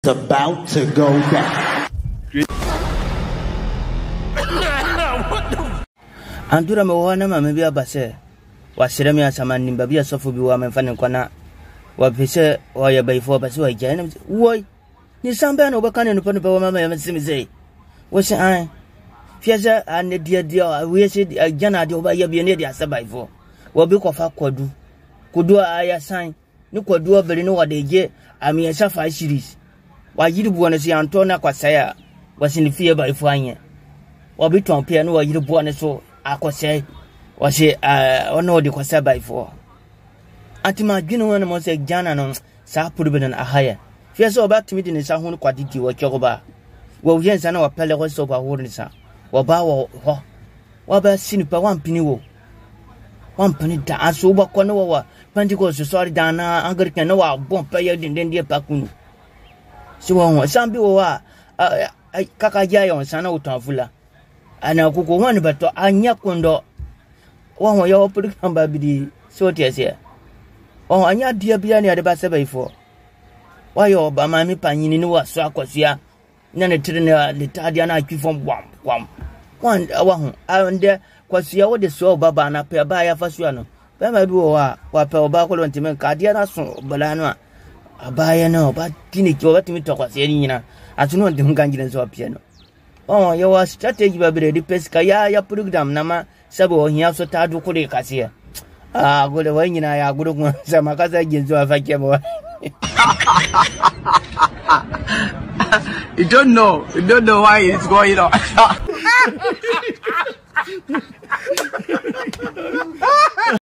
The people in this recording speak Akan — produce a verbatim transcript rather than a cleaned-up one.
About to go down. Andura me wana ma me bia base wa sere me asama nimba bia sofo bi wa me fa ne nkwana wa pese wa ya baifo base wa gya na wo ni samba na obaka ne no pano pe wa mama ya mesimi sei wo se an fiaza an dia dia we se gya na dia oba ya bi ne dia sabaifo wo bi kofa kwadu kudu aya san ni kwadu obere ni wa de je ami esa fa series wa yiri buo ne se anto na kwasaya wa se ni fie baifo anye wo bi ton pe no wa yiri buo ne so akose wase uh ono de kwasa by for antima dwene wona mo se jana no sa purube na ahaya fie so ba timi de ne sa hu kwadidi wo kyoba wo yen sa na wa pele ko so ba wo ni sa wo ba wo ho wo ba sinipa wan pini wo wan pini da aso ba ko no wa Pentecost sorry dana anglican no wa bon pa ye den den die pakunu so wo sambi wo wa kaka jayo sa na utanfula ana kuko wani bato anya kondo wa yo program ba bidi so tiese o anya dia bia ne ade ba se baifo wa yo ba ma mi panyini ni wa so akosua na ne tire ne le tadia na atwifom wam wam wan wa hu ande kwasua wo de so baba na pe ba ya fasua no ba ma bi wo wa wa pe oba ko lonti men ka dia na so bala no abaya no ba tini ki oba timi to kwasua ni nyina atuno ndi hunganjire so apia no oh yo wa strategy ba bire di pesika ya ya program na ma sabo hiya so ta du kure kasiya ah gole wa nyina ya gudu kun sama kaza ginzo afake bo You don't know you don't know why it's going on.